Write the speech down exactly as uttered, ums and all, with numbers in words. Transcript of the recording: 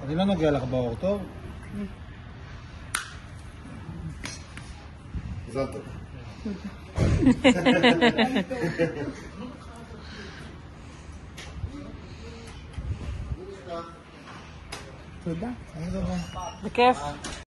אני לא נוגע לך באור, טוב? מזל טוב. תודה. אין דבר. בכיף.